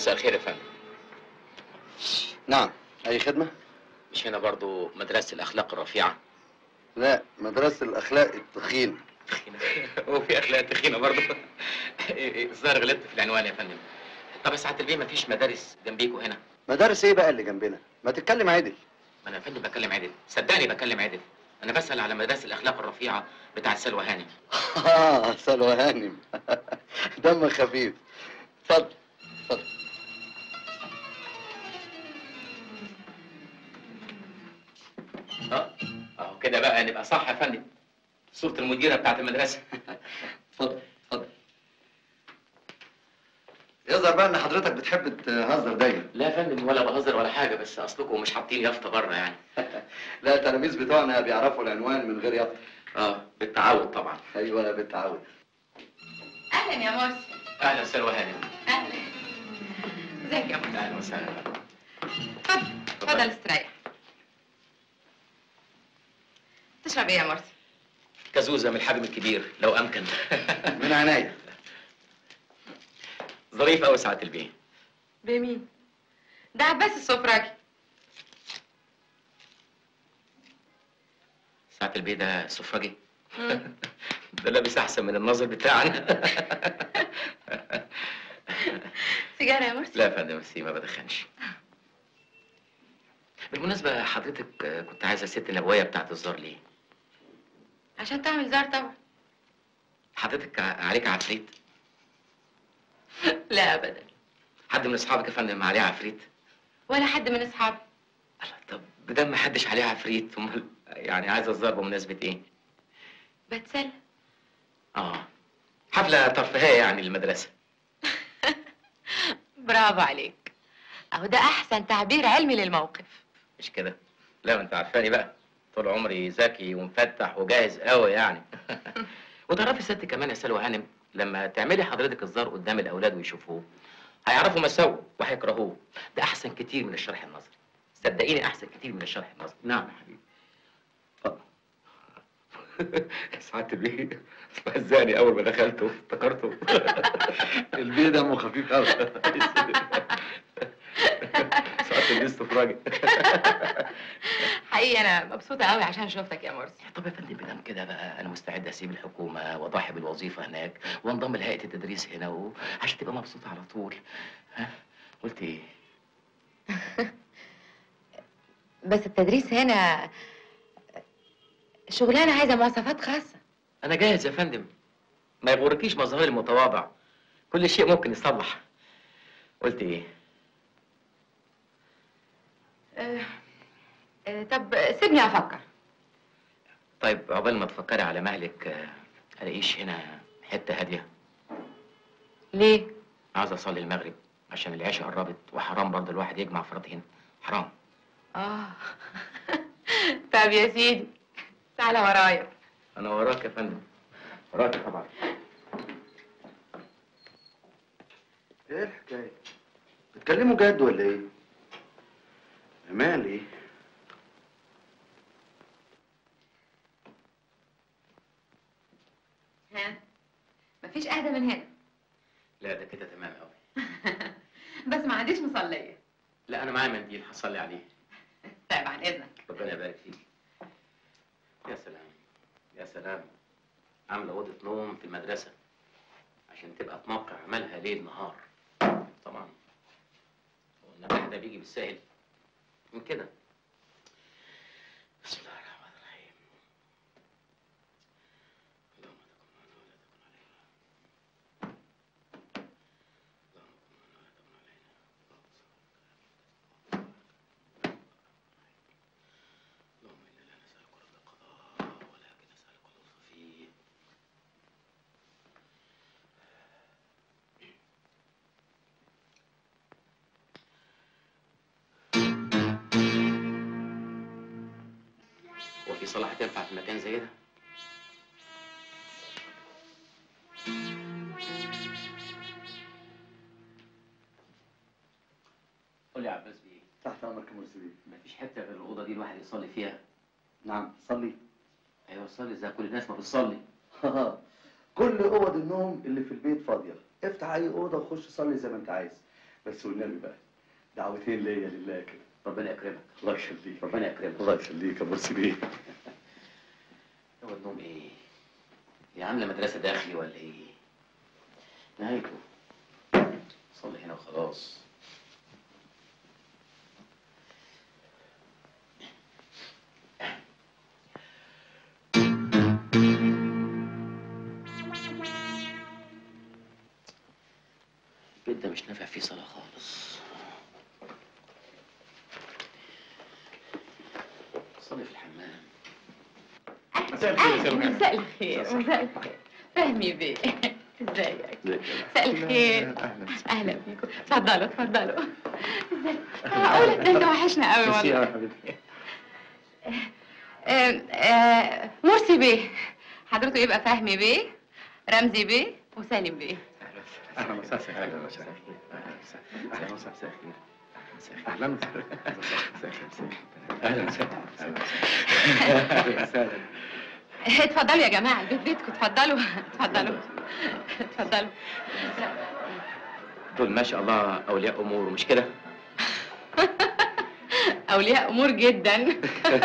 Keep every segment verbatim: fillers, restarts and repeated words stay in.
مساء الخير يا فندم. نعم، أي خدمة؟ مش هنا برضو مدرسة الأخلاق الرفيعة؟ لا، مدرسة الأخلاق التخينة. تخينة؟ هو في أخلاق تخينة برضو؟ الظاهر غلطت في العنوان يا فندم. طب يا سعادة البيه مفيش مدارس جنبيكوا هنا؟ مدارس إيه بقى اللي جنبنا؟ ما تتكلم عدل. ما أنا يا فندم بكلم عدل، صدقني بكلم عدل. أنا بسأل على مدرسة الأخلاق الرفيعة بتاعت سلوى هانم. آه سلوى هانم. دمك خفيف. اتفضل اتفضل. اه اهو كده بقى نبقى صح يا فندم. صورة المديرة بتاعت المدرسة. اتفضل اتفضل. يظهر بقى ان حضرتك بتحب تهزر دايما. لا يا فندم ولا بهزر ولا حاجة، بس اصلكم مش حاطين يافطة بره يعني. لا، التلاميذ بتوعنا بيعرفوا العنوان من غير يافطة. اه بالتعود طبعا. ايوه بالتعود. اهلا يا مرسي. اهلا سلوى هانم. اهلا. ازيك يا مرسي؟ اهلا وسهلا. اتفضل اتفضل استريح. تشرب ايه يا مرسي؟ كازوزة من الحجم الكبير لو امكن. من عينيا. ظريف قوي سعادة البيه. بمين؟ ده عباس السفراجي. سعادة البيه ده سفراجي؟ ده لابس احسن من الناظر بتاعنا. سيجاره يا مرسي؟ لا يا فندم ميرسي، ما بدخنش. بالمناسبة حضرتك كنت عايزة الست النبوية بتاعت الزار ليه؟ عشان تعمل زار طبعا. حضرتك عليك عفريت؟ لا ابدا. حد من اصحابك يا فندم عليه عفريت؟ ولا حد من اصحابي. طب بدل ما حدش عليه عفريت، امال يعني عايزة الزار بمناسبة ايه؟ بتسلى. اه حفلة ترفيهية يعني للمدرسة. برافو عليك. اهو ده احسن تعبير علمي للموقف. مش كده؟ لا ما انت عارفاني بقى، طول عمري ذكي ومفتح وجاهز قوي يعني. وتعرفي ست كمان يا سلوى هانم، لما تعملي حضرتك الزار قدام الاولاد ويشوفوه هيعرفوا مساوئه وهيكرهوه. ده احسن كتير من الشرح النظري، صدقيني احسن كتير من الشرح النظري. نعم يا حبيبي. اتفضل. سعادة البيه استهزاني اول ما دخلته افتكرته. البيه دمه خفيف قوي. سعادة البيه استفراجي. حقيقي انا مبسوطه قوي عشان شفتك يا مرسي. طب يا فندم بدام كده بقى انا مستعد اسيب الحكومه واضحي بالوظيفه هناك وانضم لهيئه التدريس هنا و... عشان تبقى مبسوطه على طول. ها قلت ايه؟ بس التدريس هنا شغلانه عايزه مواصفات خاصه. انا جاهز يا فندم، ما يغركيش مظهري المتواضع، كل شيء ممكن يصلح. قلت ايه؟ أه أه طب سيبني افكر. طيب عقبال ما تفكري على مهلك، آه، الاقيش هنا حته هاديه. ليه؟ عاوز اصلي المغرب عشان العشاء قربت، وحرام برضه الواحد يجمع فراتين، حرام. اه. طب يا سيدي تعالى ورايا. انا وراك يا فندم، وراك طبعا. ايه الحكايه؟ بتكلموا جد ولا ايه؟ مال ايه؟ ها؟ مفيش اهدى من هنا. لا ده كده تمام قوي. بس ما عنديش مصليه. لا انا معايا منديل هصلي عليه. طيب عن اذنك. ربنا يبارك فيك. يا سلام يا سلام، عامله اوضه نوم في المدرسه عشان تبقى في موقع عملها ليل نهار. طبعا والنجاح ده بيجي بالسهل من كده. بسم الله الرحمن الرحيم. اللهم تكن معنا ولا تكن علينا. اللهم كن معنا ولا تكن علينا. اللهم انا لا نسالك رد القضاء ولكن نسالك اللطف فيه. هو في صلاح تنفع في مكان زي ده؟ قول لي يا عباس بيه. تحت امرك يا مرسي بيه. مفيش حته غير الاوضه دي الواحد يصلي فيها؟ نعم صلي. ايوه صلي زي كل الناس ما بتصلي. كل اوض النوم اللي في البيت فاضيه، افتح اي اوضه وخش صلي زي ما انت عايز. بس والنبي بقى دعوتين ليا لله كده. ربنا يكرمك. الله يخليك. ربنا يكرمك. الله يخليك يا مرسي بيه. هو النوم ايه؟ هي عامله مدرسه داخلي ولا ايه؟ نهايته صلي هنا وخلاص. البيت ده مش نافع فيه صلاة خالص. صلي في الحمام. مساء الخير. مساء الخير. مساء الخير. فهمي بيه. ازيك؟ مساء الخير. اهلا اهلا بيكم. اتفضلوا اتفضلوا. ازيك؟ معقولة ده انت وحشنا قوي والله. يا حبيبتي. مرسي بيه. حضرته يبقى فهمي بيه، رمزي بيه، وسالم بيه. اهلا وسهلا. اهلا وسهلا. اهلا وسهلا. اهلا وسهلا. اهلا وسهلا. اهلا وسهلا. اتفضلوا يا جماعه، البيت بيتكم. اتفضلوا اتفضلوا اتفضلوا. دول ما شاء الله اولياء امور، مش كده؟ اولياء امور جدا.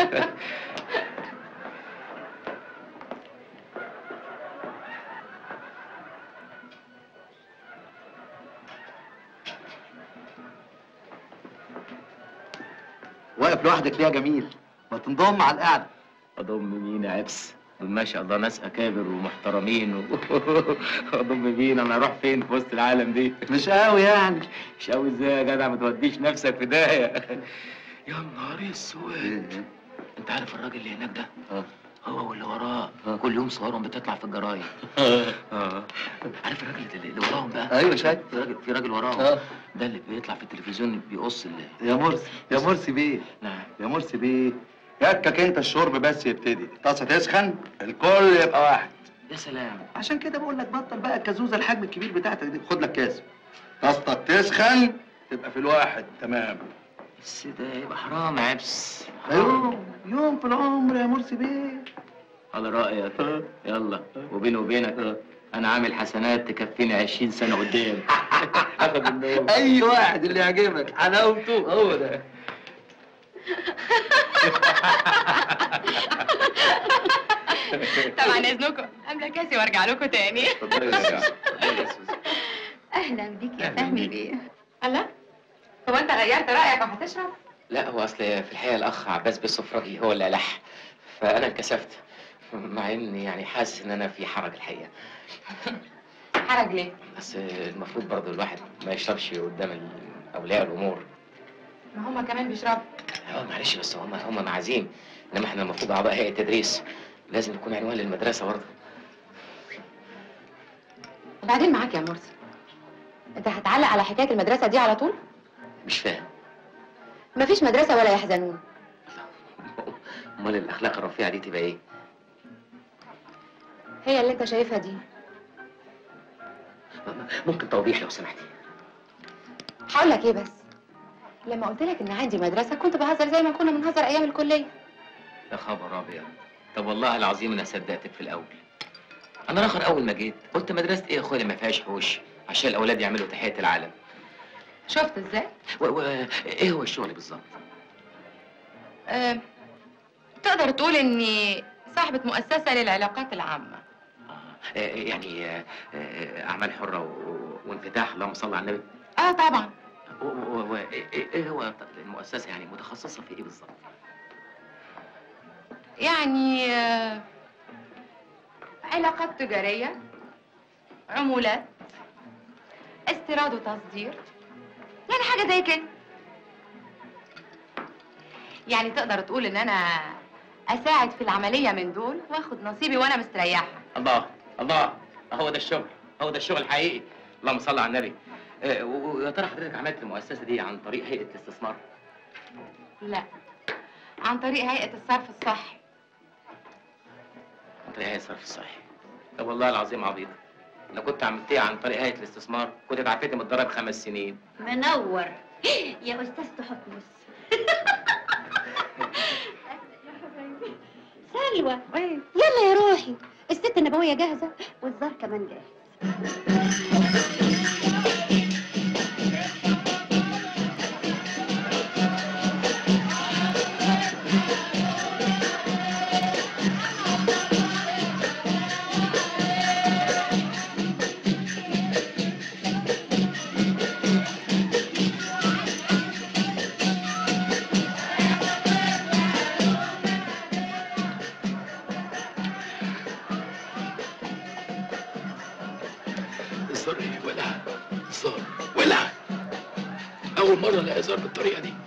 واقف لوحدك ليه يا جميل؟ ما تنضم على القعده. اضم مين يا عبس؟ دول ما شاء الله ناس اكابر ومحترمين و... اضم مين؟ انا اروح فين في وسط العالم دي؟ مش قوي يعني. مش قوي ازاي يا جدع؟ ما توديش نفسك في داهيه. يا نهار اسود. انت عارف الراجل اللي هناك ده؟ اه هو واللي وراه كل يوم صورهم بتطلع في الجرايد. اه عارف الراجل اللي اللي وراهم بقى؟ ايوه شايف. في راجل في راجل وراهم اه ده اللي بيطلع في التلفزيون بيقص اللي... يا مرسي يا مرسي بيه. نعم. يا مرسي بيه، ياكك انت الشرب بس يبتدي، الطاسه تسخن الكل يبقى واحد. يا سلام. عشان كده بقول لك بطل بقى الكازوزه الحجم الكبير بتاعتك دي، خد لك كاس طاستك تسخن تبقى في الواحد تمام. بس ده يبقى حرام يا عبس. يوم يوم في العمر يا مرسي بيه. على رأيك. يلا وبيني وبينك أنا عامل حسنات تكفيني عشرين سنة قدام. آخد النوم. أي واحد اللي يعجبك حلاوته هو ده. طبعا اذنكم املى كاسي وارجع لكم تاني. اهلا بيك يا فهمي بيه. الله، هو انت غيرت رايك وهتشرب؟ لا هو أصل في الحقيقة الأخ عباس بالسفراجي هو اللي ألح، فأنا انكسفت، مع إني يعني حاسس إن أنا في حرج الحقيقة. حرج ليه؟ بس المفروض برضه الواحد ما يشربش قدام أولياء الأمور. ما هما كمان بيشربوا. اه معلش بس هم هم معازيم، انما احنا المفروض اعضاء هيئه تدريس، لازم يكون عنوان للمدرسه برضه. وبعدين معاك يا مرسي، انت هتعلق على حكايه المدرسه دي على طول؟ مش فاهم. مفيش مدرسه ولا يحزنون. امال الاخلاق الرفيعه دي تبقى ايه؟ هي اللي انت شايفها دي. ممكن توضيح لو سمحتي؟ هقول لك ايه بس، لما قلت لك ان عندي مدرسه كنت بهزر زي ما كنا بنهزر ايام الكليه. يا خبر ابيض. طب والله العظيم انا صدقتك في الاول. انا راخر اول ما جيت قلت مدرسه ايه يا اخويا ما فيهاش حوش عشان الاولاد يعملوا تحيه العالم. شفت ازاي؟ و... و... ايه هو الشغل بالظبط؟ أه... تقدر تقول اني صاحبه مؤسسه للعلاقات العامه. آه يعني آه اعمال حره و... وانفتاح، اللهم صل على النبي. اه طبعا. و... و... و... ايه هو المؤسسه يعني متخصصه في ايه بالظبط؟ يعني آه... علاقات تجاريه، عمولات، استيراد وتصدير، يعني حاجه زي كده. يعني تقدر تقول ان انا اساعد في العمليه من دول واخد نصيبي وانا مستريحه. الله الله، هو ده الشغل، هو ده الشغل الحقيقي، اللهم صل على النبي. آه ويا ترى حضرتك عملت المؤسسه دي عن طريق هيئه الاستثمار؟ لا، عن طريق هيئه الصرف الصحي. عن طريق هيئه الصرف الصحي؟ طب والله العظيم عبيط، لو كنت عملتيها عن طريق هيئه الاستثمار كنت اتعافيتي من الضرايب خمس سنين. منور يا استاذ تحفظ. سلوى يلا يا روحي، الست النبويه جاهزه والزار كمان جاهز. زار ايه؟ ولع زار ولع. اول مره الاقي زار بالطريقه دي.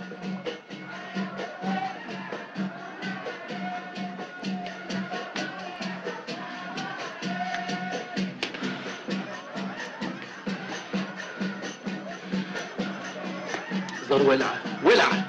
زار ولع ولع.